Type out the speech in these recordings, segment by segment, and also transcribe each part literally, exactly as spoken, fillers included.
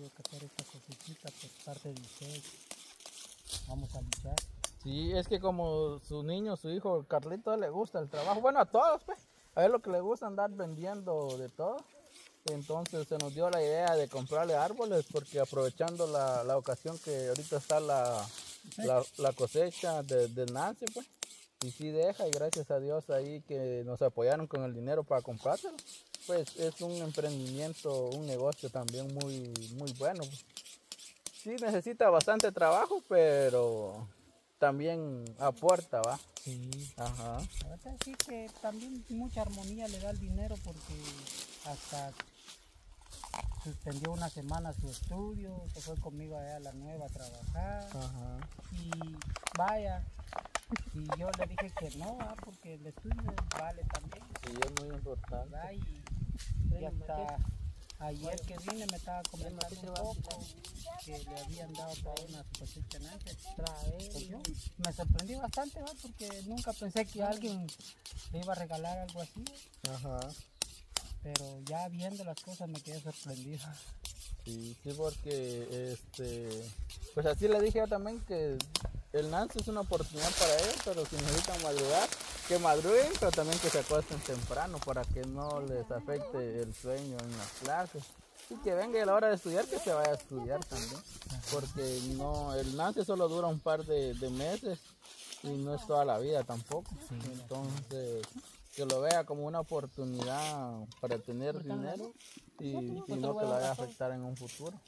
tengo que hacer esta cosita por parte de ustedes. Vamos a luchar. Sí, es que como su niño, su hijo, Carlito, le gusta el trabajo. Bueno, a todos, pues. A él lo que le gusta andar vendiendo de todo. Entonces se nos dio la idea de comprarle árboles porque aprovechando la, la ocasión que ahorita está la, la, la cosecha de, de Nancy, pues. Y sí deja, y gracias a Dios ahí que nos apoyaron con el dinero para comprárselo. Pues es un emprendimiento, un negocio también muy, muy bueno. Sí necesita bastante trabajo, pero también aporta, ¿va? Sí. Ajá. La verdad sí que también mucha armonía le da el dinero porque hasta suspendió una semana su estudio, se fue conmigo allá a la nueva a trabajar. Ajá. Y vaya, y yo le dije que no, ¿va? Porque el estudio vale también. Sí, es muy importante. ¿Va? Y, y hasta ayer que vine me estaba comentando un poco que le habían dado para una cosecha antes. Pues yo me sorprendí bastante, ¿va? Porque nunca pensé que alguien le iba a regalar algo así. Ajá. Pero ya viendo las cosas me quedé sorprendido. Sí, sí, porque este, pues así le dije yo también que el Nancy es una oportunidad para ellos, pero si necesitan madrugar, que madruguen, pero también que se acuesten temprano para que no les afecte el sueño en las clases. Y que venga a la hora de estudiar, que se vaya a estudiar también, porque no, el Nancy solo dura un par de, de meses y no es toda la vida tampoco. Entonces, que lo vea como una oportunidad para tener dinero y, y no que lo vaya a afectar en un futuro.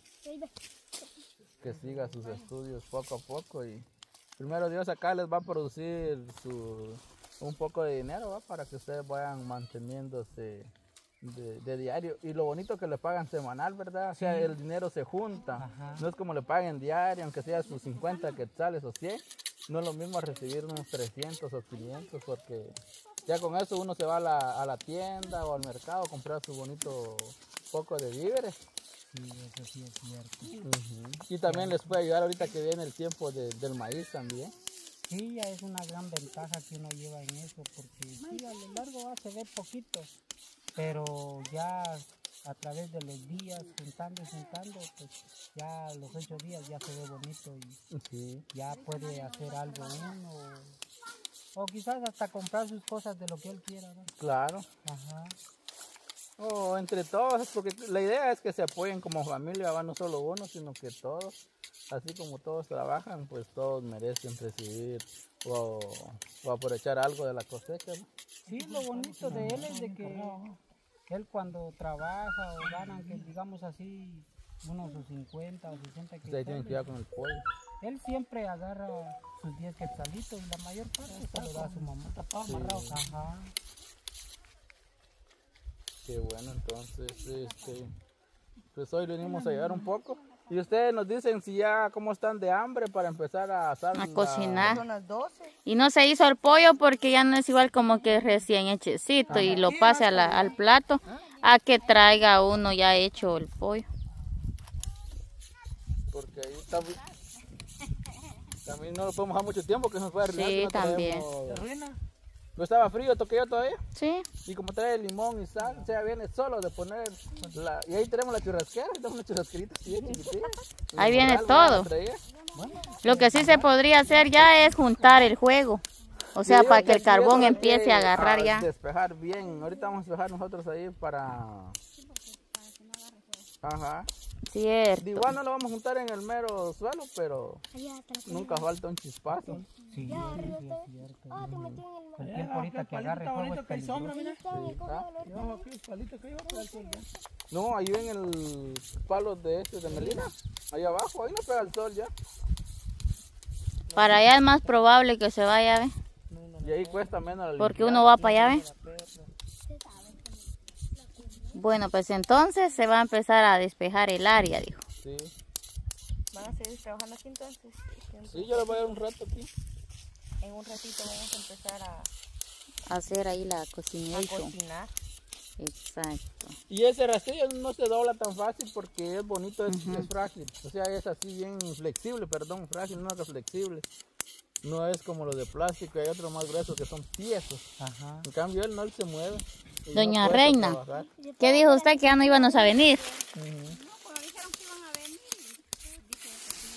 Que siga sus estudios poco a poco y primero Dios acá les va a producir su, un poco de dinero, ¿va? Para que ustedes vayan manteniéndose de, de diario. Y lo bonito que le pagan semanal, ¿verdad? O sea, el dinero se junta. Ajá. No es como le paguen diario, aunque sea sus cincuenta quetzales o cien. No es lo mismo recibir unos trescientos o quinientos porque ya con eso uno se va a la, a la tienda o al mercado a comprar su bonito poco de víveres. Sí, eso sí es cierto. Uh-huh. Y también les puede ayudar ahorita que viene el tiempo de, del maíz también. Sí, ya es una gran ventaja que uno lleva en eso, porque sí, a lo largo va a se ve poquito, pero ya a través de los días, juntando y juntando, pues ya los ocho días ya se ve bonito y sí, ya puede hacer algo uno, o, o quizás hasta comprar sus cosas de lo que él quiera, ¿no? Claro. Ajá. O oh, entre todos, porque la idea es que se apoyen como familia, ¿va? No solo uno, sino que todos, así como todos trabajan, pues todos merecen recibir o, o aprovechar algo de la cosecha, ¿no? Sí, lo bonito de él es de que él cuando trabaja o ganan, que digamos así, unos cincuenta o sesenta quetzales. Ustedes tienen que ir con el pollo. Él siempre agarra sus diez quetzalitos y la mayor parte se lo da a su mamá. Sí. Ajá. Qué bueno, entonces, este, pues hoy venimos a ayudar un poco. Y ustedes nos dicen si ya cómo están de hambre para empezar a asar. A la... cocinar. Son las doce. Y no se hizo el pollo porque ya no es igual como que recién hechecito. Ajá. Y lo pase a la, al plato a que traiga uno ya hecho el pollo. Porque ahí está, también no lo podemos dejar mucho tiempo que nos puede arruinar. Sí, no también. Traemos... ¿No estaba frío, toqué yo todavía? Sí. Y como trae limón y sal, o sea, viene solo de poner la... Y ahí tenemos la churrasquera, tenemos una churrasquerita bien chiquitita. Ahí viene todo. Bueno, lo que sí se podría hacer ya es juntar el juego. O sea, sí, para que el carbón empiece a agarrar a ya. Despejar bien. Ahorita vamos a despejar nosotros ahí para... Ajá. Cierto. De igual no lo vamos a juntar en el mero suelo, pero nunca falta un chispazo. Sí, sí, es cierto. El tiempo ahorita que agarre fuego es peligroso. No, ahí ven el palo de este de melina. Ahí abajo, ahí no pega el sol ya. Para allá es más probable que se vaya, ¿ve? Y ahí cuesta menos. Porque uno va para allá, ¿ve? Bueno, pues entonces se va a empezar a despejar el área, dijo. Sí. ¿Van a seguir trabajando aquí entonces? Sí, yo les voy a dar un rato aquí. En un ratito vamos a empezar a... a hacer ahí la cocinilla. A cocinar. Exacto. Y ese rastrillo no se dobla tan fácil porque es bonito, es, uh-huh. es frágil. O sea, es así bien flexible, perdón, frágil, no es flexible. No es como los de plástico, hay otros más gruesos que son tiesos. Ajá. En cambio él no él se mueve. Doña no Reina, ¿qué dijo usted que ya no íbamos a venir? Uh-huh. No, pues dijeron que iban a venir.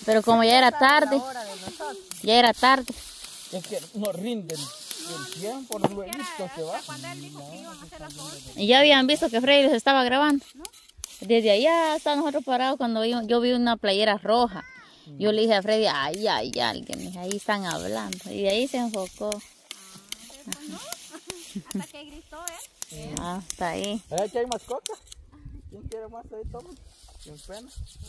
Pero como ya era tarde, hora de nosotros. ya era tarde. Es que no rinden el tiempo, los huevitos se van. Y ya habían visto que Freddy los estaba grabando. Desde allá hasta nosotros parados cuando yo, yo vi una playera roja. Yo le dije a Freddy, ay, ay, alguien, ahí están hablando. Y de ahí se enfocó. Hasta que gritó él. Ah, está ahí. ¿Verdad que hay más coca? ¿Quién quiere más ahí? Toma. Sin pena.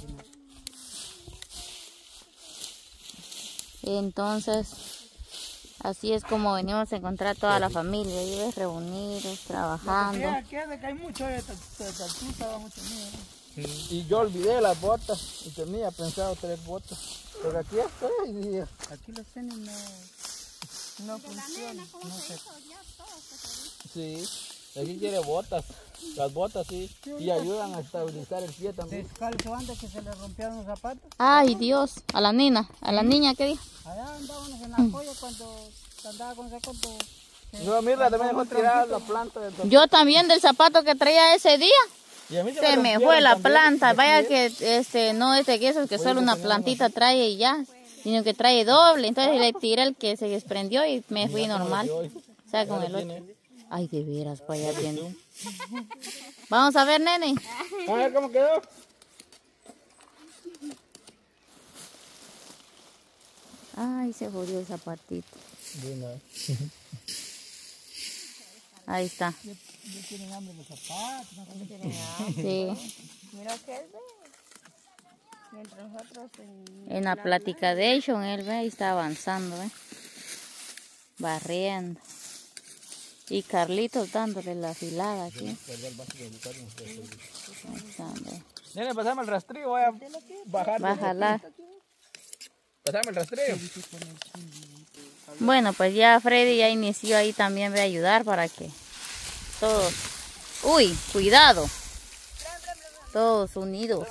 Entonces, así es como venimos a encontrar toda la familia. Ahí ves, reunidos, trabajando. Queda que hay mucho de tartuza, va mucho mío. Sí. Y yo olvidé las botas y tenía pensado tres botas. Pero aquí estoy. Y... Aquí los tenis no, no funcionan. No sé. Sí, aquí quiere botas. Las botas sí. Y ayudan a estabilizar el pie también. Descalzo antes que se le rompieron los zapatos. Ay, Dios, a la niña, a la niña, ¿qué dijo? Allá andábamos en la polla cuando andaba con zapatos. No, mira, también dejó tirar la planta del zapato. Yo también del zapato que traía ese día. Y a mí se Se me rompieron fue la también. planta. Aquí Vaya es. que este no es de que eso, que solo una plantita trae y ya. Sino que trae doble. entonces le tiré el que se desprendió y me fui normal. O sea, con el otro. Ay, de veras, para allá tiene. Vamos a ver, nene. A ver cómo quedó. Ay, se jodió el zapatito. Ahí está. Yo tienen hambre los zapatos. No No tienen nada. Sí. Mira que él ve. Mientras nosotros en, En la platicadation, él ve, ahí está avanzando, ¿ve? Barriendo. Y Carlitos dándole la afilada aquí. Ahí está, ve. Nene, pasame el rastrillo, voy a bajar. Va a jalar. Pasame el rastrillo. Bueno, pues ya Freddy ya inició ahí también de ayudar para que todos, uy, cuidado, todos unidos.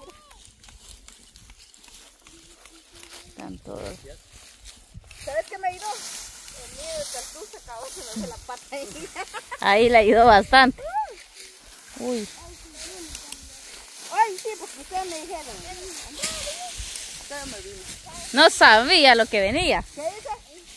Están todos. ¿Sabes qué me ayudó? El miedo de tartuza, cabrón, se me hace la pata ahí. Ahí le ayudó bastante. Uy, Ay, sí, porque ustedes me dijeron. Ustedes me vino. no sabía lo que venía. ¿Qué dice?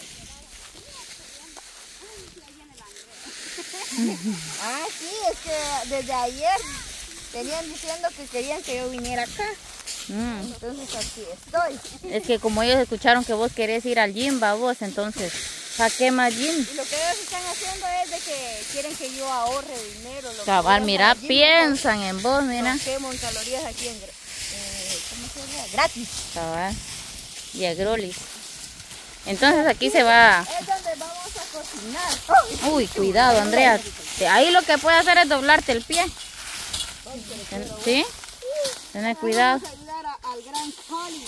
Ah, sí, es que desde ayer venían diciendo que querían que yo viniera acá. Mm, Entonces aquí estoy. es que como ellos escucharon que vos querés ir al gym, va vos, entonces, ¿para qué más gym? Y lo que ellos están haciendo es de que quieren que yo ahorre dinero. Lo que Cabal, yo mira, allí, piensan en vos, mira. no quemo en calorías aquí en gra- eh, ¿cómo se llama? Gratis. Cabal, y agrolis. Entonces aquí se va. Es donde vamos a cocinar. Uy, cuidado, Andrea. Ahí lo que puede hacer es doblarte el pie. ¿Sí? Tener cuidado. Vamos a ayudar a- al gran Holly.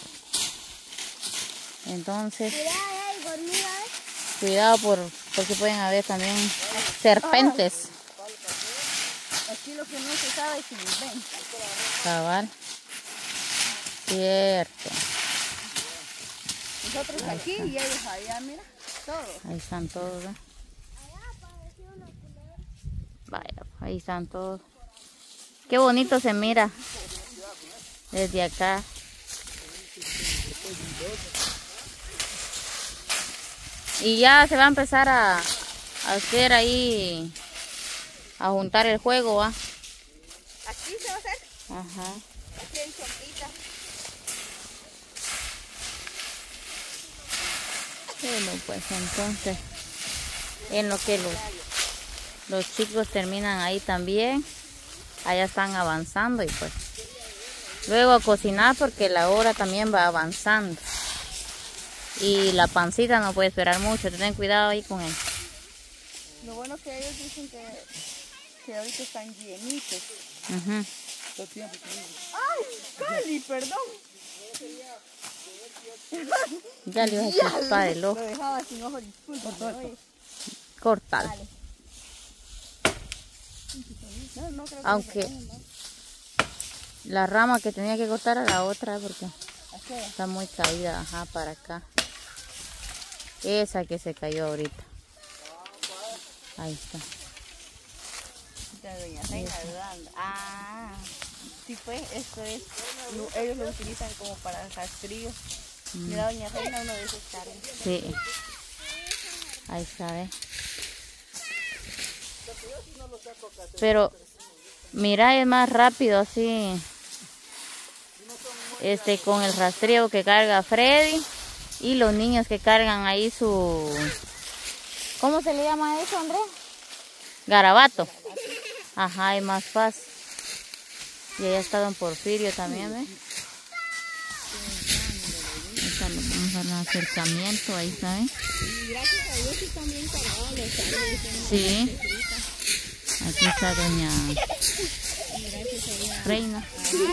Entonces, Mira, hay hormigas. cuidado por porque pueden haber también serpentes. Aquí lo que no se sabe es si nos ven. Cabal. Cierto. Nosotros aquí y ellos allá, mira, todos. Ahí están todos. ¿eh? Vaya, ahí están todos. Qué bonito se mira desde acá. Y ya se va a empezar a, a hacer ahí, a juntar el juego, ¿va? Aquí se va a hacer. Ajá. Aquí hay sombita. Bueno, pues entonces, en lo que los, los chicos terminan ahí también, allá están avanzando y pues luego a cocinar porque la hora también va avanzando. Y la pancita no puede esperar mucho, ten cuidado ahí con él. Lo bueno que ellos dicen que, que ahorita están llenitos. Ujú. ¡Ay, Cali, perdón! Ya le vas a chupar el ojo. Lo dejaba sin ojo, disculpa. Cortar. No, no creo que Aunque la rama que tenía que cortar era la otra porque está muy caída, ajá, para acá. Esa que se cayó ahorita. Ahí está. de doña Reina ayudando. Ah, sí, pues, esto es lo- ellos lo utilizan como para rastrillo. Mira, doña Reina, uno de esos carros. Sí. Ahí está, ¿eh? Pero, mira, es más rápido así. Este, con el rastreo que carga Freddy. Y los niños que cargan ahí su... ¿Cómo se le llama eso, Andrés? Garabato. Ajá, es más fácil. Y ahí está don Porfirio también, ¿ves? Ahí está, le vamos a dar un acercamiento, ahí está, ¿eh? Gracias a Dios están bien cargados los árboles. Sí. Aquí está doña Reina.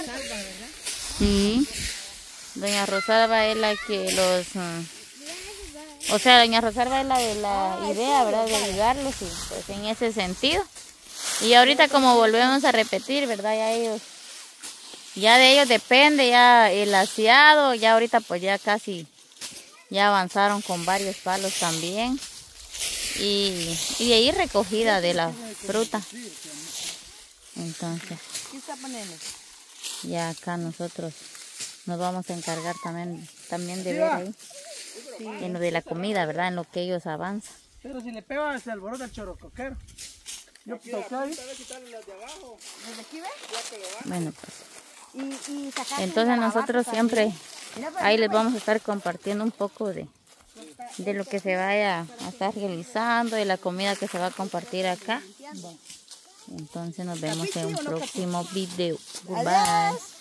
Sí. Doña Rosalba es la que los... uh, o sea, doña Rosalba es la de la idea, ¿verdad? De ayudarlos y pues en ese sentido. Y ahorita como volvemos a repetir, ¿verdad? Ya ellos... Ya de ellos depende ya el aseado. Ya ahorita pues ya casi... Ya avanzaron con varios palos también. Y, y de ahí recogida de la fruta. Entonces, ¿Qué está poniendo? ya acá nosotros nos vamos a encargar también, también de ver ahí. En lo de la comida, ¿verdad? En lo que ellos avanzan. Pero si le pega se alborota el chorocoquero. Yo toqué ahí. ¿Desde aquí ves? Bueno, pues. Y, y sacar Entonces un nosotros garabato siempre Mira, pues, ahí les vamos a estar compartiendo un poco de, de lo que se vaya a estar realizando y la comida que se va a compartir acá. Entonces nos vemos en un próximo video. Goodbye. Adiós.